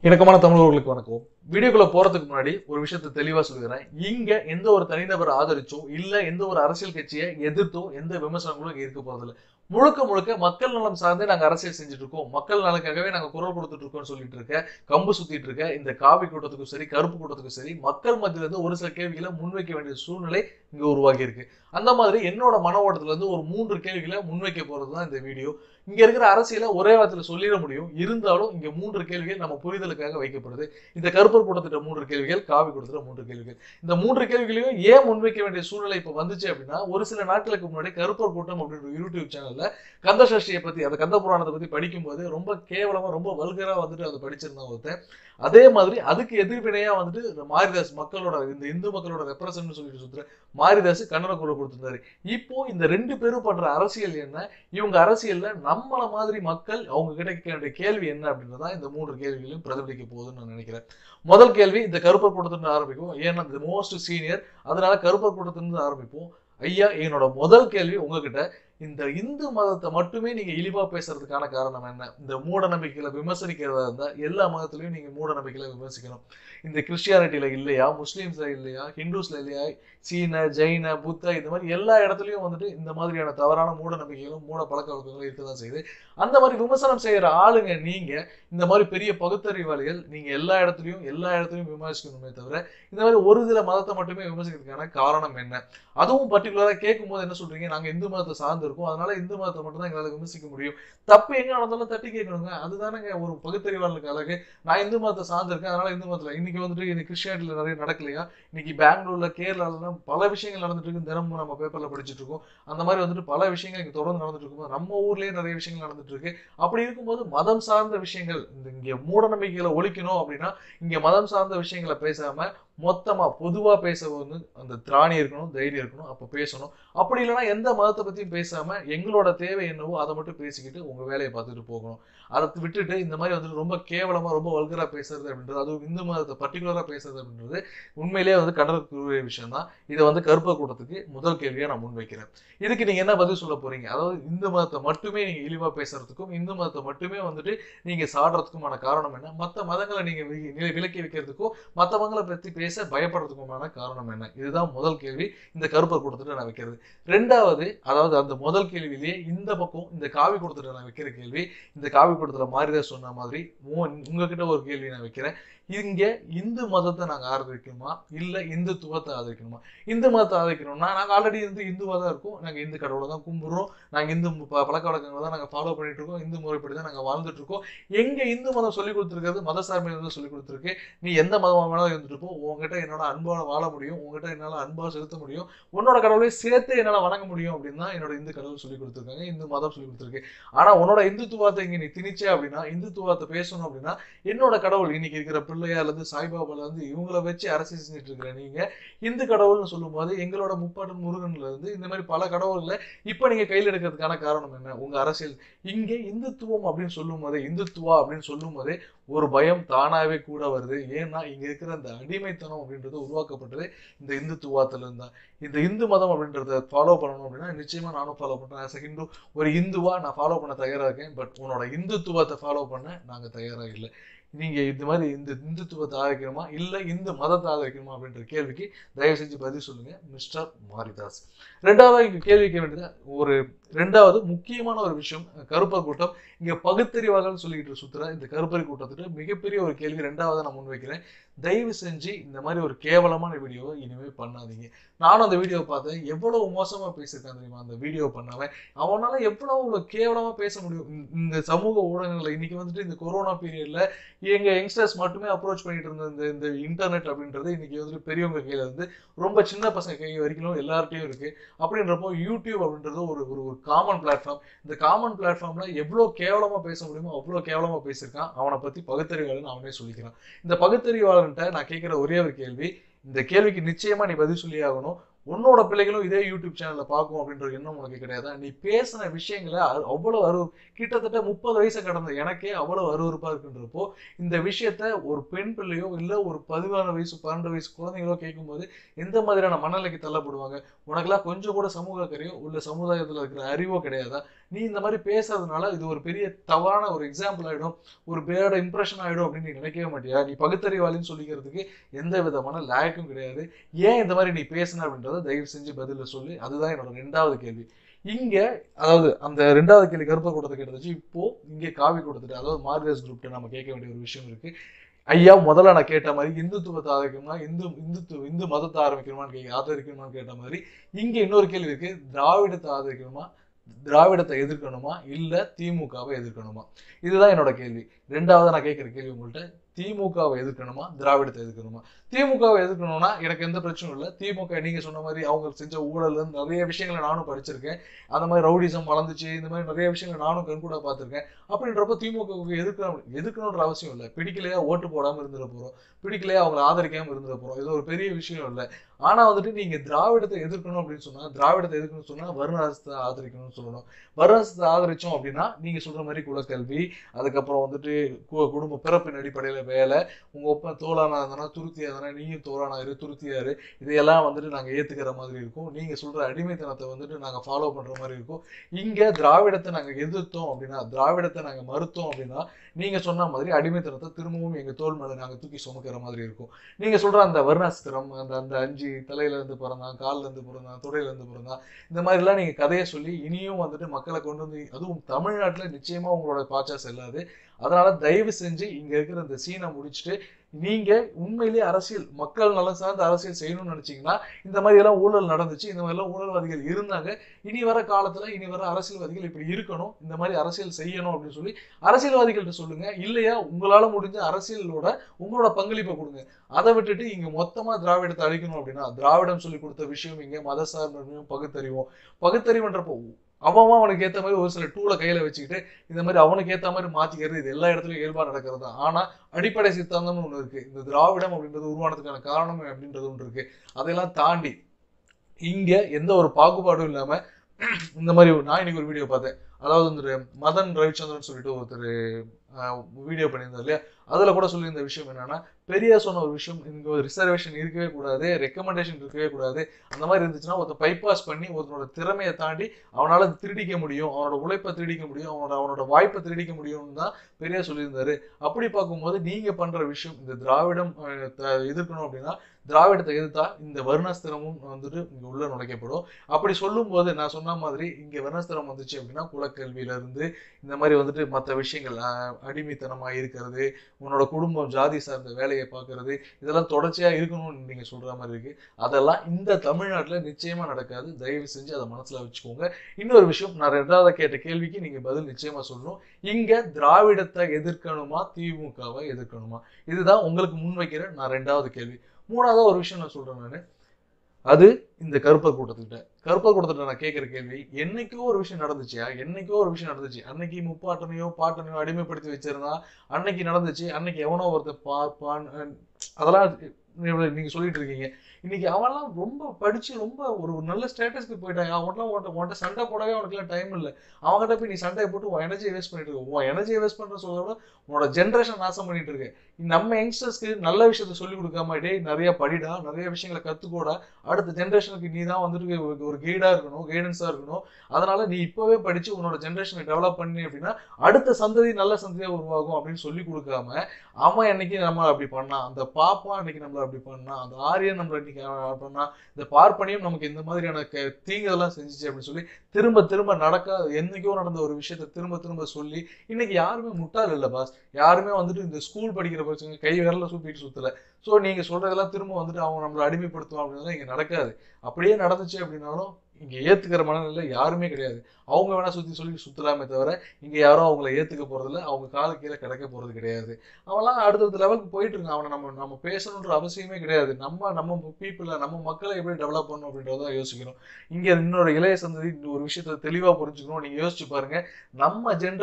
இணக்கமான தமிழர்களுக்கு வணக்கம். வீடியோக்குள்ள போறதுக்கு முன்னாடி ஒரு விஷயத்தை தெளிவா சொல்லிடுறேன். இங்க எந்த ஒரு தனிநபர் ஆதரிச்சோ இல்ல எந்த ஒரு அரசியல் கட்சியை எதிர்த்தோ எந்த விமர்சனங்களும் இங்க இருக்க போறதில்ல. முழுக்க முழுக்க மக்கள் நலம் சார்ந்தே நாங்க அரசியல் செஞ்சுட்டு இருக்கோம், மக்கள் நலனுக்காகவே நாங்க குரல் கொடுத்துட்டு இருக்கோம்னு சொல்லிட்டு இருக்க, கம்பு சுத்திட்டு இருக்க இந்த காவி கூட்டத்துக்கும் சரி கருப்பு கூட்டத்துக்கும் சரி மக்கள் மத்தியில இருந்து ஒரு சில கேள்விகளை முன்வைக்க வேண்டிய சூழ்நிலை இங்க உருவாகி இருக்கு. அந்த மாதிரி என்னோட மன ஓட்டத்துல இருந்து ஒரு 3 கேள்விகளை முன்வைக்க போறதுதான் இந்த வீடியோ. இங்க இருக்கிற அரசியலை ஒரே வார்த்தையில சொல்லிட முடியும், இருந்தாலும் இங்க 3 கேள்விகள் நம்ம புரிதலுக்காக வைக்கப்படுது. இந்த கருப்பர் கூட்டத்திட்ட 3 கேள்விகள், காவி கூட்டத்திட்ட 3 கேள்விகள். இந்த 3 கேள்விகளையும் ஏன் முன்வைக்க வேண்டிய சூழ்நிலை இப்ப வந்துச்சு அப்படின்னா, ஒரு சில நாட்களுக்கு முன்னாடி கருப்பர் கூட்டம் அப்படின்ற யூடியூப் சேனல்ல கந்த சஷ்டியை பத்தி, அந்த கந்த புராணத்தை பத்தி படிக்கும்போது ரொம்ப கேவலமா ரொம்ப வல்கரா அதை படிச்சிருந்தான் ஒருத்தன். அதே மாதிரி அதுக்கு எதிர்வினையா மாரிதாஸ் மக்களோட இந்த இந்து மக்களோட ரெப்ரசன்ட் சொல்லிட்டு சுத்துற மாரிதாஸ் கண்டன குரல் கொடுத்திருந்தாரு. இப்போ இந்த 2 பேரும் பண்ற அரசியல் என்ன, இவங்க அரசியல்ல நம்மள மாதிரி மக்கள் அவங்க கிட்ட கேட்க வேண்டிய கேள்வி என்ன அப்படின்றதான் இந்த 3 கேள்விகளையும் பிரதிபலிக்க போகுதுன்னு நான் நினைக்கிறேன். முதல் கேள்வி இந்த கருப்பர் கூட்டத்திலிருந்து ஆரம்பிக்கும், ஏன்னா இந்த மோஸ்ட் சீனியர், அதனால கருப்பர் கூட்டத்திலிருந்து ஆரம்பிப்போம். ஐயா, என்னோட முதல் கேள்வி உங்ககிட்ட, இந்த இந்து மதத்தை மட்டுமே நீங்க இழிவா பேசுறதுக்கான காரணம் என்ன? இந்த மூட நம்பிக்கைகளை விமர்சிக்கிறதா இருந்தா எல்லா மதத்திலையும் நீங்க மூட நம்பிக்கைகளை விமர்சிக்கணும். இந்த கிறிஸ்டியானிட்டியில இல்லையா, முஸ்லீம்ஸ்ல இல்லையா, ஹிந்துஸ்ல இல்லையா, சீன ஜெயின புத்த இந்த மாதிரி எல்லா இடத்துலயும் இந்த மாதிரியான தவறான மூட நம்பிக்கைகளும் மூட பழக்க வழக்கங்களும் இருக்கதான் செய்யுது. அந்த மாதிரி விமர்சனம் செய்யற ஆளுங்க நீங்க, இந்த மாதிரி பெரிய பகுத்தறிவாளிகள், நீங்க எல்லா இடத்துலயும் விமர்சிக்கணுமே தவிர இந்த மாதிரி ஒரு சில மதத்தை மட்டுமே விமர்சிக்கிறதுக்கான காரணம் என்ன? அதுவும் பர்டிகுலரா கேட்கும் போது என்ன சொல்றீங்க, நாங்க இந்து மதத்தை சார்ந்து இருக்கோம், அதனால இந்து மதத்தை மட்டும் தான் எங்களால விமர்சிக்க முடியும். தப்பு எங்க நடந்தாலும் தட்டி கேட்கணுங்க, அதுதானங்க ஒரு பகுத்தறிவாளனுக்கு அழகு. நான் இந்து மதத்தை சார்ந்து இருக்கேன், அதனால இந்து மதத்துல இன்னைக்கு இந்த கிறிஸ்டியானிட்டியில நிறைய நடக்கலையா? இன்னைக்கு பெங்களூர்ல கேரளால பல விஷயங்கள் நடந்துட்டு இருக்கு, தினமும் நம்ம பேப்பர்ல படிச்சுட்டு இருக்கோம். அந்த மாதிரி பல விஷயங்கள் இங்க தொடர்ந்து நடந்துட்டு இருக்கும். நம்ம ஊர்லயே நிறைய விஷயங்கள் நடந்துட்டு இருக்கு. அப்படி இருக்கும்போது மதம் சார்ந்த விஷயங்கள், இங்க மூட நம்பிக்கைகளை ஒழிக்கணும் அப்படின்னா இங்க மதம் சார்ந்த விஷயங்களை பேசாம மொத்தமா பொதுவா பேச அந்த திராணி இருக்கணும், தைரியம் இருக்கணும், அப்ப பேசணும். அப்படி இல்லைன்னா எந்த மதத்தை பத்தியும் பேசாம எங்களோட தேவை என்னவோ அதை மட்டும் பேசிக்கிட்டு உங்க வேலையை பார்த்துட்டு போகணும். அதை விட்டுட்டு இந்த மாதிரி ரொம்ப கேவலமா ரொம்ப வல்கரா பேசுறது அப்படின்றது, அதுவும் இந்து மதத்தை பர்டிகுலரா பேசுறது அப்படின்றது உண்மையிலேயே கண்டனத்துக்குரிய விஷயம் தான். இதை கருப்பர் கூட்டத்துக்கு முதல் கேள்வியா நான் முன்வைக்கிறேன். இதுக்கு நீங்க என்ன பதில் சொல்ல போறீங்க? அதாவது இந்து மதத்தை மட்டுமே நீங்க இழிவா பேசுறதுக்கும் இந்து மதத்தை மட்டுமே நீங்க சாடுறதுக்குமான காரணம் என்ன? மற்ற மதங்களை நீங்க விலக்கி வைக்கிறதுக்கும் மற்றவங்களை பத்தி பேச பயப்படுறதுக்குமான காரணம் என்ன? இதுதான் முதல் கேள்வி இந்த கருப்பர் கூட்டத்திட்ட நான் வைக்கிறது. ரெண்டாவது, அதாவது அந்த முதல் கேள்வியிலேயே இந்த பக்கம் இந்த காவி கூட்டத்திட்ட நான் வைக்கிற கேள்வி, இந்த காவி கூட்டத்துல மாரிதாஸ் சொன்ன மாதிரி உங்ககிட்ட ஒரு கேள்வி நான் வைக்கிறேன். இங்க இந்து மதத்தை நாங்க ஆதரிக்கணுமா இல்ல இந்துத்துவத்தை ஆதரிக்கணுமா? இந்து மதத்தை ஆதரிக்கணும்னா நாங்க ஆல்ரெடி இந்துவா தான் இருக்கோம், நாங்க இந்து கடவுளை தான் கும்பிடுறோம், நாங்க இந்து பழக்க வழக்கங்களை தான் நாங்க ஃபாலோ பண்ணிட்டு இருக்கோம், இந்து முறைப்படி தான் நாங்க வாழ்ந்துட்டு இருக்கோம். எங்க இந்து மதம் சொல்லி கொடுத்துருக்கிறது மத சார்பில் சொல்லி கொடுத்துருக்கு. நீ எந்த மதமா வேணாலும் இருந்துட்டு போ, உங்ககிட்ட என்னோட அன்பால வாழ முடியும், உங்ககிட்ட என்னால அன்பா செலுத்த முடியும், உன்னோட கடவுளை சேர்த்து என்னால வணங்க முடியும் அப்படின்னு தான் என்னோட இந்து கடவுள் சொல்லி கொடுத்துருக்காங்க, இந்து மதம் சொல்லி கொடுத்துருக்கு. ஆனா உன்னோட இந்துத்துவத்தை இங்க நீ திணிச்ச அப்படின்னா, இந்துத்துவத்தை பேசணும் அப்படின்னா, என்னோட கடவுள் இன்னைக்கு இருக்கிற பிள்ளையால இருந்து சாய்பாபால இருந்து இவங்களை வச்சு அரசியல் செஞ்சுட்டு இருக்கிற நீங்க இந்து கடவுள்னு சொல்லும் போது எங்களோட முப்பாட்டன் முருகன்ல இருந்து இந்த மாதிரி பல கடவுள்களை இப்ப நீங்க கையில் எடுக்கிறதுக்கான காரணம் என்ன? உங்க அரசியல் இங்கே இந்துத்துவம் அப்படின்னு சொல்லும் போதே, இந்துத்துவா அப்படின்னு சொல்லும் போதே ஒரு பயம் தானாவே கூட வருது. ஏன்னா இங்க இருக்கிற அந்த அடிமைத்தனம் அப்படின்றது உருவாக்கப்பட்டது இந்த இந்துத்துவத்துல இருந்தா. இந்த இந்து மதம் அப்படின்றத ஃபாலோ பண்ணணும் அப்படின்னா நிச்சயமா நானும் ஃபாலோ பண்றேன். ஆஸ் அ ஹிந்து ஒரு இந்துவா நான் ஃபாலோ பண்ண தயாரா இருக்கேன். பட் உன்னோட இந்துத்துவத்தை ஃபாலோ பண்ண நாங்க தயாரா இல்லை. நீங்க இந்த மாதிரி இந்த இந்துத்துவத்தை ஆதரிக்கணுமா இல்ல இந்து மதத்தை ஆதரிக்கணுமா அப்படின்ற கேள்விக்கு தயவு செஞ்சு பதில் சொல்லுங்க மிஸ்டர் மாரிதாஸ். ரெண்டாவது இங்க கேள்வி கேட்க வேண்டியது ஒரு ரெண்டாவது முக்கியமான ஒரு விஷயம், கருப்பர் கூட்டம் இங்க பகுத்தறிவாளர்கள் சொல்லிட்டு சுத்துற இந்த கருப்பரி கூட்டத்துக்கு மிகப்பெரிய ஒரு கேள்வி ரெண்டாவது நான் முன்வைக்கிறேன். தயவு செஞ்சு இந்த மாதிரி ஒரு கேவலமான வீடியோவை இனிமே பண்ணாதீங்க. நானும் அந்த வீடியோ பார்த்தேன், எவ்வளவு மோசமா பேசியிருக்கான் தெரியுமா அந்த வீடியோ பண்ணவன். அவனால எவ்வளவு கேவலமா பேச முடியும்? இந்த சமூக ஊடகங்கள்ல இன்னைக்கு இந்த கொரோனா பீரியட்ல எங்க யங்ஸ்டர்ஸ் மட்டுமே அப்ரோச் பண்ணிட்டு இருந்த இந்த இன்டர்நெட் அப்படின்றது இன்னைக்கு பெரியவங்க கையில ரொம்ப சின்ன பசங்க கை வரைக்கும் எல்லார்ட்டையும் இருக்கு. அப்படின்றப்போ யூடியூப் அப்படின்றது ஒரு ஒரு காமன் பிளாட்ஃபார்ம். இந்த காமன் பிளாட்ஃபார்ம்ல எவ்வளவு கேவலமா பேச முடியுமோ அவ்வளவு கேவலமா பேசியிருக்கான். அவனை பத்தி பகுத்தறிவாளன் அவனே சொல்லிக்கிறான். இந்த பகுத்தறிவாளன்ட்ட நான் கேட்கிற ஒரே ஒரு கேள்வி, இந்த கேள்விக்கு நிச்சயமா நீ பதில் சொல்லி ஆகணும். உன்னோட பிள்ளைகளும் இதே யூடியூப் சேனல்ல பார்க்கும் அப்படின்ற எண்ணம் உனக்கு கிடையாதா? நீ பேசின விஷயங்களை அவ்வளவு கிட்டத்தட்ட 30 வயசை கடந்த எனக்கே அவ்வளவு அருவருப்பா இருக்குன்றப்போ இந்த விஷயத்த ஒரு பெண் பிள்ளையோ இல்ல ஒரு 14 வயசு 12 வயசு குழந்தைங்களோ கேட்கும்போது எந்த மாதிரியான மனநிலைக்கு தள்ளப்படுவாங்க? உனக்கெல்லாம் கொஞ்சம் கூட சமூக அக்கறையோ உள்ள சமுதாயத்துல இருக்கிற அறிவோ கிடையாதா? நீ இந்த மாதிரி பேசுறதுனால இது ஒரு பெரிய தவறான ஒரு எக்ஸாம்பிள் ஆயிடும், ஒரு பேட இம்ப்ரெஷன் ஆயிடும் அப்படின்னு நீ நினைக்கவே மாட்டியா? நீ பகுத்தறிவாளின்னு சொல்லிக்கிறதுக்கு எந்த விதமான லாயக்கும் கிடையாது. ஏன் இந்த மாதிரி நீ பேசுன அப்படின்றத தயவு செஞ்சு பதில சொல்லு. அதுதான் என்னோட 2வது கேள்வி. இங்க அதாவது அந்த 2வது கேள்வி கருப்பை கூட்டத்துக்கு எடுத்துச்சு. இப்போ இங்க காவி கூட்டத்துட்டு அதாவது மார்கஸ் குரூப்ட்ட நம்ம கேட்க வேண்டிய ஒரு விஷயம் இருக்கு. ஐயா முதல்ல நான் கேட்ட மாதிரி இந்துத்துவத்தை ஆதரிக்கணுமா இந்து மதத்தை ஆதரிக்கணுமான்னு கேட்ட மாதிரி இங்க இன்னொரு கேள்வி இருக்கு. திராவிடத்தை ஆதரிக்கணுமா, திராவிடத்தை எதிர்க்கணுமா, இல்ல திமுகவை எதிர்க்கணுமா? இதுதான் என்னோட கேள்வி. 2வது நான் கேட்கிற கேள்வி உங்கள்கிட்ட, திமுகவை எதிர்க்கணுமா, திராவிடத்தை எதிர்க்கணுமா? திமுகவை எதிர்க்கணும்னா எனக்கு எந்த பிரச்சனையும் இல்லை. திமுக நீங்க சொன்ன மாதிரி அவங்க செஞ்ச ஊழல் நிறைய விஷயங்களை நானும் படிச்சிருக்கேன். அந்த மாதிரி ரவுடிசம் வளர்ந்துச்சு, இந்த மாதிரி நிறைய விஷயங்களை நானும் கண்கூட பார்த்திருக்கேன். அப்படின்றப்ப திமுகவுக்கு எதிர்க்கணுன்ற அவசியம் இல்லை. பிடிக்கலையா ஓட்டு போடாம இருந்துட போறோம், பிடிக்கலையா அவங்களை ஆதரிக்காம இருந்துட போறோம். இது ஒரு பெரிய விஷயம் இல்லை. ஆனா வந்துட்டு நீங்க திராவிடத்தை எதிர்க்கணும் அப்படின்னு சொன்னா, திராவிடத்தை எதிர்க்கணும்னு சொன்னா வருணாசத்தை ஆதரிக்கணும்னு சொல்லணும். வருணாசத்தை ஆதரிச்சோம் அப்படின்னா நீங்க சொல்ற மாதிரி குலக்கல்வி, அதுக்கப்புறம் வந்துட்டு குடும்ப பிறப்பின் அடிப்படையில வேலை, உங்க ஒப்ப தோளானா இருந்தானா துருத்தியா இருந்தானா நீயும் தோளானாரு துருத்தியாரு, இதையெல்லாம் வந்துட்டு நாங்க ஏத்துக்கிற மாதிரி இருக்கும். நீங்க சொல்ற அடிமைத்தனத்தை வந்துட்டு நாங்க ஃபாலோ பண்ற மாதிரி இருக்கும். இங்க திராவிடத்தை நாங்க எதிர்த்தோம் அப்படின்னா, திராவிடத்தை நாங்க மறுத்தோம் அப்படின்னா நீங்க சொன்ன மாதிரி அடிமைத்தனத்தை திரும்பவும் எங்க தோல் மேல நாங்க தூக்கி சுமக்கிற மாதிரி இருக்கும். நீங்க சொல்ற அந்த வருணாசிரம், அந்த அந்த 5 தலையில இருந்து பிறந்தான், கால்ல இருந்து பிறந்தான், தொடையில இருந்து பிறந்தான், இந்த மாதிரி எல்லாம் நீங்க கதையை சொல்லி இனியும் வந்துட்டு மக்களை கொண்டு வந்து, அதுவும் தமிழ்நாட்டுல நிச்சயமா உங்களோட பாச்சா செல்லாது. அதனால தயவு செஞ்சு இங்க இருக்கிற இந்த சீனை முடிச்சுட்டு நீங்க உண்மையிலேயே அரசியல் மக்கள் நலன் சார்ந்த அரசியல் செய்யணும்னு நினைச்சீங்கன்னா, இந்த மாதிரி எல்லாம் ஊழல் நடந்துச்சு, இந்த மாதிரி எல்லாம் ஊழல்வாதிகள் இருந்தாங்க, இனி வர காலத்துல இனி வர அரசியல்வாதிகள் இப்படி இருக்கணும், இந்த மாதிரி அரசியல் செய்யணும் அப்படின்னு சொல்லி அரசியல்வாதிகள்கிட்ட சொல்லுங்க. இல்லையா உங்களால முடிஞ்ச அரசியலோட உங்களோட பங்களிப்பை கொடுங்க. அதை விட்டுட்டு இங்க மொத்தமா திராவிடத்தை அழிக்கணும் அப்படின்னா, திராவிடம் சொல்லி கொடுத்த விஷயம் இங்க மத சார்பையும் பகுத்தறிவுன்றப்போ அவன் அவனுக்கு ஏற்ற மாதிரி ஒரு சில டூலை கையில வச்சுக்கிட்டு இந்த மாதிரி அவனுக்கு ஏற்ற மாதிரி மாத்திக்கிறது இது எல்லா இடத்துலயும் இயல்பா நடக்கிறது தான். ஆனா அடிப்படை சித்தாந்தம்னு ஒண்ணு இருக்கு. இந்த திராவிடம் அப்படின்றது உருவானதுக்கான காரணம் அப்படின்றது ஒன்று இருக்கு. அதையெல்லாம் தாண்டி இங்க எந்த ஒரு பாகுபாடும் இல்லாம இந்த மாதிரி நான் இன்னைக்கு ஒரு வீடியோ பார்த்தேன். அதாவது இந்த மதன் ரவிச்சந்திரன் சொல்லிட்டு ஒருத்தர் வீடியோ பண்ணியிருந்தார் இல்லையா, அதுல கூட சொல்லியிருந்த விஷயம் என்னன்னா, பெரியார் சொன்ன ஒரு விஷயம், இங்க ஒரு ரிசர்வேஷன் இருக்கவே கூடாது, ரெக்கமெண்டேஷன் இருக்கவே கூடாது. அந்த மாதிரி இருந்துச்சுன்னா ஒருத்தர் பைபாஸ் பண்ணி ஒருத்தனோட திறமையை தாண்டி அவனால திருடிக்க முடியும், அவனோட உழைப்பை திருடிக்க முடியும், அவனோட வாய்ப்பை திருடிக்க முடியும்னு தான் பெரியார் சொல்லியிருந்தாரு. அப்படி பார்க்கும்போது நீங்க பண்ற விஷயம் இந்த திராவிடம் எதிர்க்கணும் அப்படின்னா, திராவிடத்தை எதிர்த்தா இந்த வருணாஸ்திரமும் வந்துட்டு இங்க உள்ள நுழைக்கப்படும். அப்படி சொல்லும் போது நான் சொன்ன மாதிரி இங்க வருணாஸ்திரம் வந்துச்சு அப்படின்னா குலக்கல்வியில இருந்து இந்த மாதிரி வந்துட்டு மற்ற விஷயங்கள் அடிமைத்தனமா இருக்கிறது, உன்னோட குடும்பம் ஜாதி சார்ந்த வேலையை பார்க்கறது, இதெல்லாம் தொடர்ச்சியா இருக்கணும்னு நீங்க சொல்ற மாதிரி இருக்கு. அதெல்லாம் இந்த தமிழ்நாட்டுல நிச்சயமா நடக்காது. தயவு செஞ்சு அதை மனசுல வச்சுக்கோங்க. இன்னொரு விஷயம், நான் 2வது கேட்ட கேள்விக்கு நீங்க பதில் நிச்சயமா சொல்லணும். இங்க திராவிடத்தை எதிர்க்கணுமா, திமுகவை எதிர்க்கணுமா? இதுதான் உங்களுக்கு முன்வைக்கிற நான் 2வது கேள்வி. 3வது ஒரு விஷயம் நான் சொல்றேன் நானு, அது இந்த கருப்பர் கூட்டத்திட்ட நான் கேட்கிற கேள்வி, என்னைக்கோ ஒரு விஷயம் நடந்துச்சியா? என்னைக்கோ ஒரு விஷயம் நடந்துச்சு. அன்னைக்கு முப்பாட்டனையோ பாட்டனையோ அடிமைப்படுத்தி வச்சிருந்தா அன்னைக்கு நடந்துச்சு. அன்னைக்கு எவனோ ஒருத்தர் பார்ப்பான், அதெல்லாம் நீங்க சொல்லிட்டு இருக்கீங்க. இன்னைக்கு அவன்லாம் ரொம்ப படிச்சு ரொம்ப ஒரு நல்ல ஸ்டேட்டஸ்க்கு போயிட்டாங்க. அவன்கிட்ட சண்டை போடவே அவனுக்குலாம் டைம் இல்லை. அவங்ககிட்ட போய் நீ சண்டையை போட்டு உன் எனர்ஜியை வேஸ்ட் பண்ணிட்டு இருக்க. உன் எனர்ஜியை வேஸ்ட் பண்ற சொல்ல விட உன்னோட ஜென்ரேஷன் நாசம் பண்ணிட்டு இருக்கு. நம்ம யங்ஸ்டர்ஸ்க்கு நல்ல விஷயத்த சொல்லி கொடுக்காம நிறைய படிடா, நிறைய விஷயங்களை கத்துக்கோடா, அடுத்த ஜென்ரேஷனுக்கு நீ தான் வந்துட்டு ஒரு கைடா இருக்கணும், கைடன்ஸா இருக்கணும். அதனால நீ இப்பவே படிச்சு உன்னோட ஜென்ரேஷனை டெவலப் பண்ணி அப்படின்னா அடுத்த சந்ததி நல்ல சந்ததியா உருவாகும் அப்படின்னு சொல்லி கொடுக்காம, அவன் என்னைக்கு நம்ம அப்படி பண்ணான், அந்த பாப்பா அன்னைக்கு நம்மள அப்படி பண்ணா, அந்த ஆரியன் நம்மள இன்னைக்கு பண்ணா, இந்த பார்ப்பனியும் நமக்கு இந்த மாதிரியான தீங்குதெல்லாம் செஞ்சுச்சு அப்படின்னு சொல்லி திரும்ப திரும்ப நடக்காத என்னைக்கோ நடந்த ஒரு விஷயத்த திரும்ப திரும்ப சொல்லி, இன்னைக்கு யாருமே முட்டாள் இல்லை பாஸ். யாருமே வந்துட்டு இந்த ஸ்கூல் படிக்கிற பசங்க கை விரல சூப்பிட்டு சுத்தல. ஸோ நீங்க சொல்றதெல்லாம் திரும்ப வந்துட்டு அவங்க நம்மளை அடிமைப்படுத்துவோம் அப்படின்னா இங்க நடக்காது. அப்படியே நடந்துச்சு அப்படின்னாலும் இங்க ஏத்துக்கிற மனநிலை யாருமே கிடையாது. அவங்க வேணா சொல்லி சுத்தலாமே தவிர இங்க யாரும் அவங்களை ஏத்துக்க போறதில்ல, அவங்க கால கீழே கிடைக்க போறது கிடையாது. அவன்லாம் அடுத்தடுத்த லெவலுக்கு போயிட்டு இருக்கான். அவனை நம்ம பேசணுன்ற அவசியமே கிடையாது. நம்ம பீப்புளை நம்ம மக்களை எப்படி டெவலப் பண்ணணும் அப்படின்றத யோசிக்கணும். இங்க இன்னொரு இளைய சந்ததி ஒரு விஷயத்த தெளிவா புரிஞ்சுக்கணும். நீங்க யோசிச்சு பாருங்க, நம்ம ஜென்ரேஷன்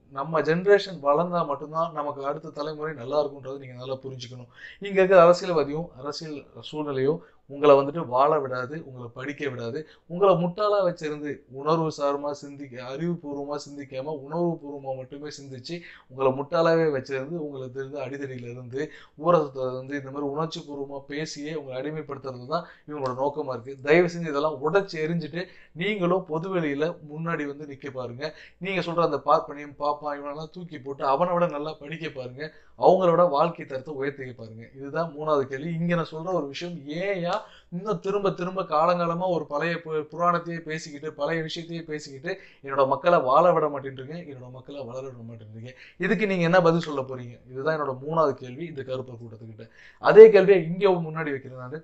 நம்ம ஜென்ரேஷன் வளர்ந்தா மட்டும்தான் நமக்கு அடுத்த தலைமுறை நல்லா இருக்கும்ன்றது நீங்க நல்லா புரிஞ்சுக்கணும். இங்க இருக்கிற அரசியல்வாதியும் அரசியல் சூழ்நிலையும் உங்களை வந்துட்டு வாழ விடாது, உங்களை படிக்க விடாது. உங்களை முட்டாளா வச்சிருந்து உணர்வு சார்மா சிந்திக்க, அறிவுபூர்வமா சிந்திக்காம உணர்வுபூர்வமா மட்டுமே சிந்திச்சு உங்களை முட்டாளாவே வச்சிருந்து உங்களுக்கு இருந்து அடிதடியில இருந்து ஊரகத்துல இருந்து இந்த மாதிரி உணர்ச்சி பூர்வமா பேசியே உங்களை அடிமைப்படுத்துறது தான் இவங்களோட நோக்கமா இருக்கு. தயவு செஞ்சு இதெல்லாம் உடைச்சு எரிஞ்சுட்டு நீங்களும் பொதுவெளியில முன்னாடி வந்து நிக்க பாருங்க. நீங்க சொல்ற அந்த பார்ப்பனியம் பாப்பா இவனெல்லாம் தூக்கி போட்டு அவனை விட நல்லா படிக்க பாருங்க. அவங்களோட வாழ்க்கை தரத்தை உயர்த்திக்க பாருங்க. இதுதான் 3வது கேள்வி. இங்க நான் சொல்ற ஒரு விஷயம், ஏயா இன்னும் திரும்ப திரும்ப காலங்காலமா ஒரு பழைய புராணத்தையே பேசிக்கிட்டு பழைய விஷயத்தையே பேசிக்கிட்டு என்னோட மக்களை வாழ விட மாட்டேன்றீங்க, என்னோட மக்களை வளர விட மாட்டேன்றீங்க. இதுக்கு நீங்க என்ன பதில் சொல்ல போறீங்க? இதுதான் என்னோட 3வது கேள்வி இந்த கருப்பர் கூட்டத்துக்கிட்ட. அதே கேள்வியை இங்க முன்னாடி வைக்கிறேன்.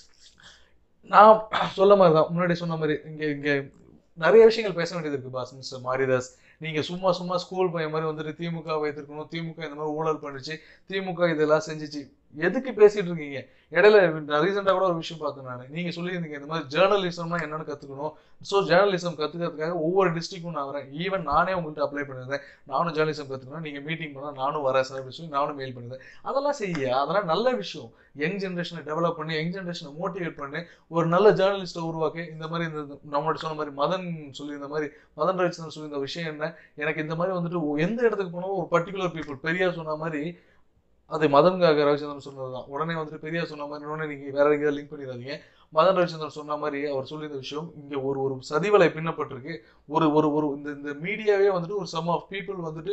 நான் சொல்ல மாதிரிதான் முன்னாடி சொன்ன மாதிரி இங்க இங்க நிறைய விஷயங்கள் பேச வேண்டியது இருக்கு பாஸ். மிஸ்டர் மாரிதாஸ், நீங்க சும்மா சும்மா ஸ்கூல் பையன் மாதிரி வந்துட்டு திமுக வைத்திருக்கணும், திமுக இந்த மாதிரி ஊழல் பண்ணிச்சு, திமுக இதெல்லாம் செஞ்சிச்சு, எதுக்கு பேசிட்டு இருக்கீங்க? இடையில ரீசெண்டா கூட ஒரு விஷயம் பார்த்தேன் நான். நீங்க சொல்லியிருந்தீங்க இந்த மாதிரி ஜேர்னலிசம்னா என்னன்னு கத்துக்கணும். ஸோ ஜேர்னலிசம் கத்துக்கிறதுக்காக ஒவ்வொரு டிஸ்ட்ரிக்டும் நான் வரேன். ஈவன் நானே உங்கள்கிட்ட அப்ளை பண்ணியிருந்தேன், நானும் ஜேர்னலிசம் கத்துக்கணும், நீங்க மீட்டிங் பண்ணா நானும் வரேன் சார் அப்படின்னு சொல்லி நானும் மெயில் பண்ணியிருந்தேன். அதெல்லாம் செய்ய, அதெல்லாம் நல்ல விஷயம். யங் ஜென்ரேஷனை டெவலப் பண்ணி யங் ஜென்ரேஷனை மோட்டிவேட் பண்ணி ஒரு நல்ல ஜேர்னலிஸ்ட்டை உருவாக்கி இந்த மாதிரி இந்த நம்மளோட சொன்ன மாதிரி மதன் சொல்லியிருந்த மாதிரி மதன் ரவிச்சந்திரன் சொல்லியிருந்த விஷயம் என்ன, எனக்கு இந்த மாதிரி வந்துட்டு எந்த இடத்துக்கு போனோம் ஒரு பர்டிகுலர் பீப்புள் பெரியார் சொன்ன மாதிரி அது மதன்காக ரவிச்சந்திரன் சொன்னதுதான். உடனே வந்துட்டு பெரியார் சொன்ன மாதிரி உடனே நீங்க வேற எங்கேயாவது லிங்க் பண்ணிடாதீங்க. மதன் ரவிச்சந்திரன் சொன்ன மாதிரி அவர் சொல்லியிருந்த விஷயம் இங்க ஒரு ஒரு சதிவலை பின்னப்பட்டிருக்கு. ஒரு ஒரு ஒரு இந்த மீடியாவே வந்துட்டு ஒரு சம் ஆஃப் பீப்புள் வந்துட்டு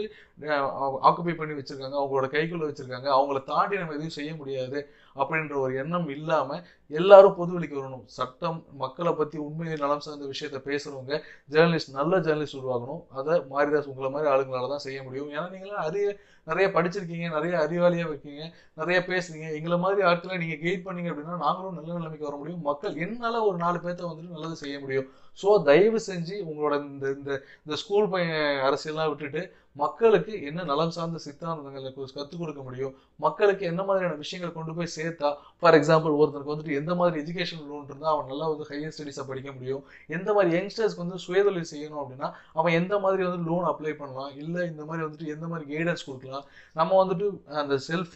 ஆக்குபை பண்ணி வச்சிருக்காங்க, அவங்களோட கைக்குள்ள வச்சிருக்காங்க. அவங்கள தாண்டி நம்ம எதுவும் செய்ய முடியாது அப்படின்ற ஒரு எண்ணம் இல்லாம எல்லாரும் பொதுவெளிக்கு வரணும். சட்டம் மக்களை பத்தி உண்மையை நலம் சார்ந்த விஷயத்த பேசுறவங்க ஜேர்னலிஸ்ட், நல்ல ஜேர்னலிஸ்ட் உருவாகணும். அதை மாரிதாஸ் உங்களை மாதிரி ஆளுங்களால தான் செய்ய முடியும். ஏன்னா நீங்களாம் நிறைய படிச்சிருக்கீங்க, நிறைய அறிவாளியா இருக்கீங்க, நிறைய பேசுறீங்க. எங்களை மாதிரி ஆட்களை நீங்க கைட் பண்ணீங்க அப்படின்னா நாங்களும் நல்ல நிலைமைக்கு வர முடியும். மக்கள் என்னால ஒரு 4 பேர்த்த வந்துட்டு நல்லது செய்ய முடியும். ஸோ தயவு செஞ்சு உங்களோட இந்த ஸ்கூல் பையன் அரசியல்லாம் விட்டுட்டு மக்களுக்கு என்ன நலம் சார்ந்த சித்தாந்தங்களை கற்றுக் கொடுக்க முடியும், மக்களுக்கு என்ன மாதிரியான விஷயங்கள் கொண்டு போய் சேர்த்தா, ஃபார் எக்ஸாம்பிள் ஒருத்தருக்கு வந்துட்டு எந்த மாதிரி எஜுகேஷன் லோன் இருந்தால் அவன் நல்லா வந்து ஹையர் ஸ்டடீஸை படிக்க முடியும், எந்த மாதிரி யங்ஸ்டர்ஸ்க்கு வந்து சுயதொழில் செய்யணும் அப்படின்னா அவன் எந்த மாதிரி வந்து லோன் அப்ளை பண்ணலாம், இல்லை இந்த மாதிரி வந்துட்டு எந்த மாதிரி கைடன்ஸ் கொடுக்கலாம், நம்ம வந்துட்டு அந்த செல்ஃப்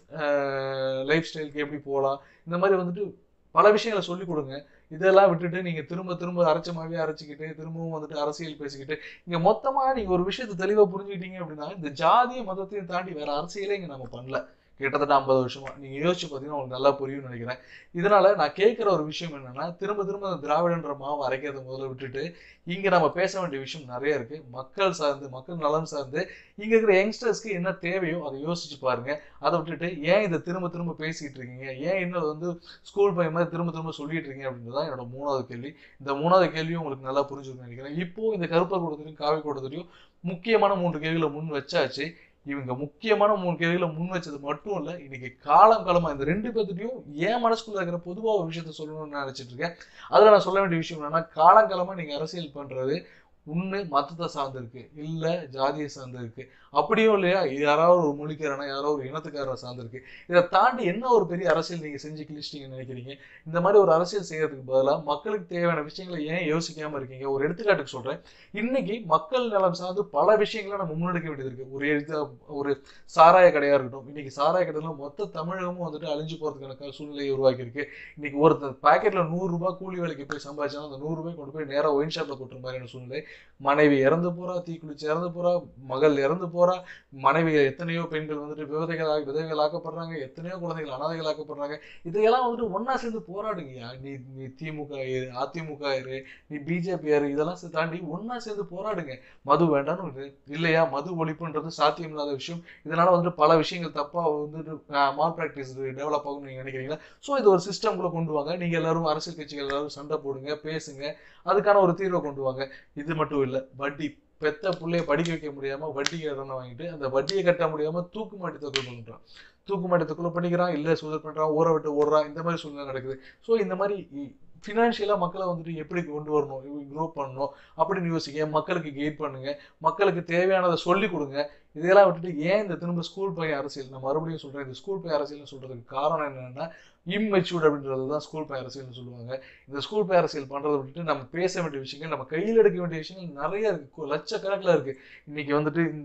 லைஃப் ஸ்டைலுக்கு எப்படி போகலாம், இந்த மாதிரி வந்துட்டு பல விஷயங்களை சொல்லிக் கொடுங்க. இதெல்லாம் விட்டுட்டு நீங்க திரும்ப திரும்ப அரைச்சமாவே அரைச்சிக்கிட்டு திரும்பவும் வந்துட்டு அரசியல் பேசிக்கிட்டு இங்க மொத்தமா நீங்க ஒரு விஷயத்தை தெளிவா புரிஞ்சுக்கிட்டீங்க அப்படின்னா இந்த ஜாதிய மதத்தையும் தாண்டி வேற அரசியலே இங்க நம்ம பண்ணல. கிட்டத்தட்ட 50 வருஷமா நீங்க யோசிச்சு பார்த்தீங்கன்னா உங்களுக்கு நல்லா புரியும்னு நினைக்கிறேன். இதனால நான் கேட்கிற ஒரு விஷயம் என்னன்னா, திரும்ப திரும்ப அந்த திராவிடன்ற மாவு அரைக்கிறத முதல்ல விட்டுட்டு இங்க நம்ம பேச வேண்டிய விஷயம் நிறைய இருக்கு. மக்கள் சார்ந்து, மக்கள் நலம் சார்ந்து இங்க இருக்கிற யங்ஸ்டர்ஸ்க்கு என்ன தேவையோ அதை யோசிச்சு பாருங்க. அதை விட்டுட்டு ஏன் இதை திரும்ப திரும்ப பேசிட்டு இருக்கீங்க, ஏன் இன்னும் வந்து ஸ்கூல் பையன் மாதிரி திரும்ப திரும்ப சொல்லிட்டு இருக்கீங்க அப்படின்றதான் என்னோட 3வது கேள்வி. இந்த 3வது கேள்வியும் உங்களுக்கு நல்லா புரிஞ்சுக்கணும்னு நினைக்கிறேன். இப்போ இந்த கருப்பர் கூட்டத்திலையும் காவி கூட்டத்திலையும் முக்கியமான 3 கேள்விகளை முன் வச்சாச்சு. இவங்க முக்கியமான 3 கேள்விகளை முன் வச்சது மட்டும் இல்ல, இன்னைக்கு காலமா இந்த 2 பேர்த்திட்டையும் ஏன் மனசுக்குள்ள இருக்கிற பொதுவா ஒரு விஷயத்த சொல்லணும்னு நினைச்சிட்டு இருக்கேன். அதுல நான் சொல்ல வேண்டிய விஷயம் என்னன்னா, காலமா நீங்க அரசியல் பண்றது ஒண்ணு மதத்தை சார்ந்து இருக்கு, இல்ல ஜாதியை சார்ந்து இருக்கு, அப்படியும் இல்லையா யாராவது ஒரு மொழிக்காரனா யாராவது ஒரு இனத்துக்காரரை சார்ந்து இருக்கு. இதை தாண்டி என்ன ஒரு பெரிய அரசியல் நீங்க செஞ்சு கிழிச்சிட்டீங்கன்னு நினைக்கிறீங்க? இந்த மாதிரி ஒரு அரசியல் செய்யறதுக்கு பதிலாக மக்களுக்கு தேவையான விஷயங்களை ஏன் யோசிக்காம இருக்கீங்க? ஒரு எடுத்துக்காட்டுக்கு சொல்றேன். இன்னைக்கு மக்கள் நலம் சார்ந்து பல விஷயங்களை நம்ம முன்னெடுக்க வேண்டியது இருக்கு. ஒரு சாராய கடையா இருக்கட்டும், இன்னைக்கு சாராய கடையில மொத்த தமிழகமும் வந்துட்டு அழிஞ்சு போறதுக்கான சூழ்நிலையை உருவாக்கி இருக்கு. இன்னைக்கு ஒரு பாக்கெட்ல 100 ரூபாய் கூலி வேலைக்கு போய் சம்பாதிச்சாலும் அந்த 100 ரூபாய் கொண்டு போய் நேரா ஒயின் ஷாப்ல கொட்டுற மாதிரியான சூழ்நிலை. மனைவி இறந்து போறா, தீக்குளிச்சு இறந்து போறா, மகள் இறந்து போறா, மனைவி எத்தனையோ பெண்கள் வந்துட்டு விதவைகள் ஆக்கப்படுறாங்க, எத்தனையோ குழந்தைகள் அனாதைகள் ஆக்கப்படுறாங்க. இதையெல்லாம் வந்துட்டு ஒன்னா சேர்ந்து போராடுங்கயா. நீ திமுக இரு, அதிமுக இரு, நீ பிஜேபி இரு, இதெல்லாம் தாண்டி ஒன்னா சேர்ந்து போராடுங்க. மது வேண்டாம்னு இல்லையா, மது ஒழிப்புன்றது சாத்தியம் இல்லாத விஷயம். இதனால வந்துட்டு பல விஷயங்கள் தப்பா வந்துட்டு மால் பிராக்டிஸ் டெவலப் ஆகும்னு நீங்க நினைக்கிறீங்களா? ஸோ இது ஒரு சிஸ்டம்குள்ள கொண்டு வாங்க. நீங்க எல்லாரும் அரசியல் கட்சிகள் எல்லாரும் சண்டை போடுங்க, பேசுங்க, அதுக்கான ஒரு தீர்வை கொண்டு வாங்க. இது மட்டும் இல்ல, வட்டி பெத்த பிள்ளைய படிக்க வைக்க முடியாம வட்டி கடனை வாங்கிட்டு அந்த வட்டியை கட்ட முடியாம தூக்கு மாட்டி தற்கொலை பண்றான், தூக்கு மாட்டி தற்கொலை பண்ணிக்கிறான், இல்ல சூசைட் பண்றான், ஊரை விட்டு ஓடுறான். இந்த மாதிரி சூழ்நிலை நடக்குது. ஸோ இந்த மாதிரி ஃபினான்ஷியலா மக்களை வந்துட்டு எப்படி கொண்டு வரணும், க்ரோ பண்ணணும் அப்படின்னு யோசிக்க, மக்களுக்கு கைட் பண்ணுங்க, மக்களுக்கு தேவையானதை சொல்லி கொடுங்க. இதெல்லாம் விட்டுட்டு ஏன் இந்த திரும்ப ஸ்கூல் பையன் அரசியல், நான் மறுபடியும் சொல்றேன், இந்த ஸ்கூல் பையன் அரசியல்னு சொல்றதுக்கு காரணம் என்னன்னா இம்மெச்சூர்ட் அப்படின்றது தான் ஸ்கூல் பையன் அரசியல்னு சொல்லுவாங்க. இந்த ஸ்கூல் பையன் அரசியல் பண்றதை விட்டுட்டு நம்ம பேச வேண்டிய விஷயங்கள், நம்ம கையில் எடுக்க வேண்டிய விஷயங்கள் நிறைய இருக்கு, லட்சக்கணக்கில் இருக்கு. இன்னைக்கு வந்துட்டு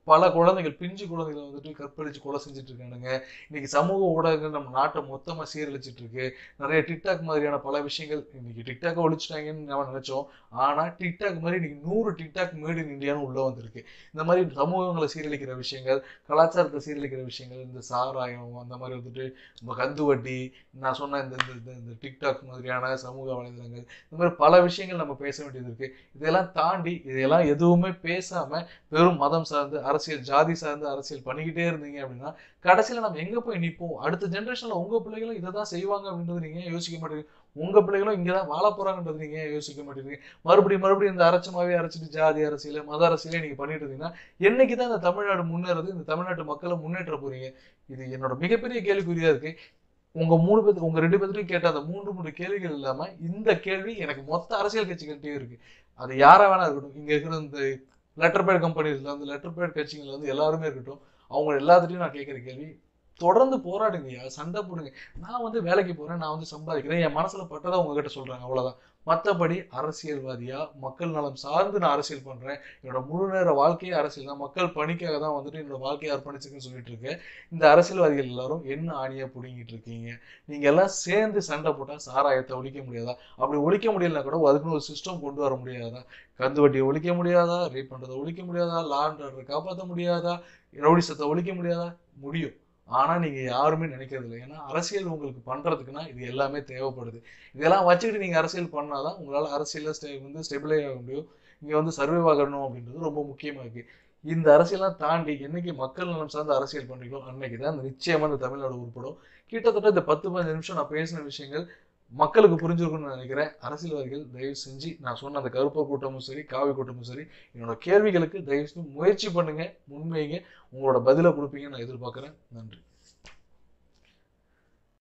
பல குழந்தைகள், பிஞ்சு குழந்தைகளை வந்துட்டு கற்பழிச்சு கொலை செஞ்சுட்டு இருக்கானுங்க. இன்னைக்கு சமூக ஊடகங்கள் நம்ம நாட்டை மொத்தமா சீரழிச்சிட்டு இருக்கு. நிறைய டிக்டாக் மாதிரியான பல விஷயங்கள். இன்னைக்கு டிக்டாக்கை ஒழிச்சிட்டாங்கன்னு நம்ம நினைச்சோம். ஆனா டிக்டாக் மாதிரி இன்னைக்கு 100 டிக்டாக் மேட் இன் இந்தியான்னு உள்ள வந்திருக்கு. இந்த மாதிரி சமூகங்களை சீரழிக்கிற விஷயங்கள், கலாச்சாரத்தை சீரழிக்கிற விஷயங்கள், இந்த சாராயம், அந்த மாதிரி வந்துட்டு கந்து வட்டி, நான் சொன்ன இந்த இந்த டிக்டாக் மாதிரியான சமூக வலைதளங்கள், இந்த மாதிரி பல விஷயங்கள் நம்ம பேச வேண்டியது இருக்கு. இதெல்லாம் தாண்டி இதெல்லாம் எதுவுமே பேசாம வெறும் மதம் சார்ந்து அரசியல், ஜாதி சார்ந்து அரசியல் பண்ணிக்கிட்டே இருந்தீங்க அப்படின்னா கடைசியில நம்ம எங்க போய் நிற்போம்? அடுத்த ஜென்ரேஷன்ல உங்க பிள்ளைகளும் இதை தான் செய்வாங்க அப்படின்றது நீங்க யோசிக்க மாட்டேங்க. உங்க பிள்ளைகளும் இங்கதான் வாழ போறாங்கன்றது நீங்க யோசிக்க மாட்டேங்க. மறுபடியும் இந்த அரைச்சமாவே அரைச்சிட்டு ஜாதி அரசியல, மத அரசியலே நீங்க பண்ணிட்டு இருந்தீங்கன்னா என்னைக்குதான் இந்த தமிழ்நாடு முன்னேறது, இந்த தமிழ்நாட்டு மக்களை முன்னேற்ற போறீங்க? இது என்னோட மிகப்பெரிய கேள்விக்குறியா இருக்கு. உங்க 2 பேர்த்தையும் கேட்ட அந்த 3 கேள்விகள் இல்லாம இந்த கேள்வி எனக்கு மொத்த அரசியல் கட்சிகள்கிட்டயும் இருக்கு. அது யாரா வேணா இருக்கட்டும், இங்க இருக்கிற இந்த லெட்டர் பேட் கம்பெனிஸ்ல வந்து லெட்டர் பேட் கட்சிகள் வந்து எல்லாருமே இருக்கட்டும், அவங்க எல்லாத்துட்டையும் நான் கேட்கிற கேள்வி, தொடர்ந்து போராடுங்கய்யா, சண்டை போடுங்க. நான் வந்து வேலைக்கு போறேன், நான் வந்து சம்பாதிக்கிறேன், என் மனசுல பட்டதை உங்ககிட்ட சொல்றாங்க, அவ்வளவுதான். மற்றபடி அரசியல்வாதியா மக்கள் நலம் சார்ந்து நான் அரசியல் பண்றேன், என்னோட முழு நேர வாழ்க்கையே அரசியல் தான், மக்கள் பணிக்காக தான் வந்துட்டு என்னோட வாழ்க்கையை அர்ப்பணிச்சுக்குன்னு சொல்லிட்டு இருக்கேன். இந்த அரசியல்வாதிகள் எல்லாரும் என்ன ஆணியா புடுங்கிட்டு இருக்கீங்க? நீங்க எல்லாம் சேர்ந்து சண்டை போட்டா சாராயத்தை ஒழிக்க முடியாதா? அப்படி ஒழிக்க முடியலன்னா கூட அதுக்குன்னு ஒரு சிஸ்டம் கொண்டு வர முடியாதா? கந்து வட்டியை ஒழிக்க முடியாதா? ரேப் பண்றதை ஒழிக்க முடியாதா? லா அண்ட் ஆர்டரை காப்பாற்ற முடியாதா? ரவுடிசத்தை ஒழிக்க முடியாதா? முடியும். ஆனா நீங்க யாருமே நினைக்கிறது இல்லை. ஏன்னா அரசியல் உங்களுக்கு பண்றதுக்குன்னா இது எல்லாமே தேவைப்படுது. இதெல்லாம் வச்சுக்கிட்டு நீங்க அரசியல் பண்ணாதான் உங்களால அரசியல்ல வந்து ஸ்டெபிளை ஆக முடியும். இங்க வந்து சர்வே ஆகணும் அப்படின்றது ரொம்ப முக்கியமா இருக்கு. இந்த அரசியலாம் தாண்டி என்னைக்கு மக்கள் நலம் சார்ந்த அரசியல் பண்றீங்களோ அன்னைக்குதான் நிச்சயமா இந்த தமிழ்நாடு உருப்படும். கிட்டத்தட்ட இந்த 10-15 நிமிஷம் நான் பேசின விஷயங்கள் மக்களுக்கு புரிஞ்சிருக்கும்னு நினைக்கிறேன். அரசியல்வாதிகள் தயவு செஞ்சு நான் சொன்ன அந்த கருப்பு கூட்டமும் சரி, காவி கூட்டமும் சரி, என்னோட கேள்விகளுக்கு தயவு செஞ்சு முயற்சி பண்ணுங்க, முன்வைங்க, உங்களோட பதிலை கொடுப்பீங்கன்னு நான் எதிர்பார்க்கிறேன். நன்றி.